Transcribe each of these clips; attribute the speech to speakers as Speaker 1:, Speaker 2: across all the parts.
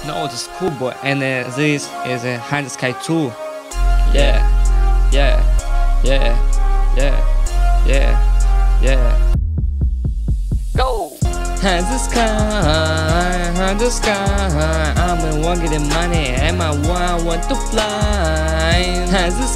Speaker 1: No, the SkoolBoy, and this is a High Sky 2. Yeah, yeah, yeah, yeah, yeah, yeah. Go! High the sky, I'm in one getting money, and my one want to fly. High the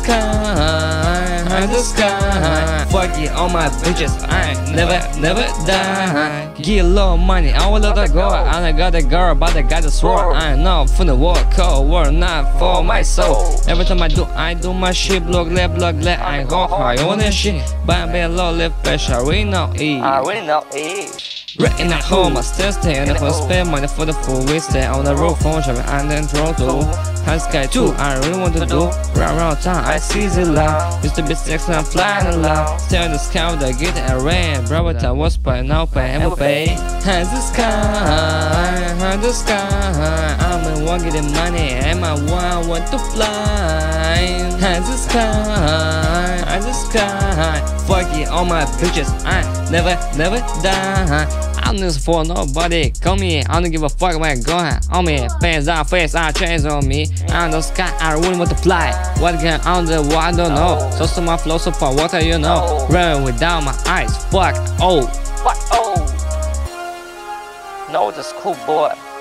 Speaker 1: sky, fuck it, all my bitches, I never die. Get a lot of money, I will let her go. I got a girl, but I got a sword. I know from the war, cold war, not for my soul. Every time I do my shit, block left, I go high on that shit. But I be low left fresh, I really know it. Right in the home, I still stay and I spend money for the full we stay on the road phone shopping and then throw to High Sky 2, I really want to do round town, I see the loud. Used to be sex and I'm flying along. Stay in the sky with the get and rain. Bro, but I was by now pay and pay. High the sky, I'm in one getting money and my one want to fly. High the sky, fuck it, all my bitches, I never die. I'm just for nobody, call me, I don't give a fuck where I'm going on me. Face out, chains on me. On the sky, I really want to fly. What can on the wall, I don't know. So my flow, so far, what do you know? Running without my eyes, fuck, oh.
Speaker 2: No, the SkoolBoy.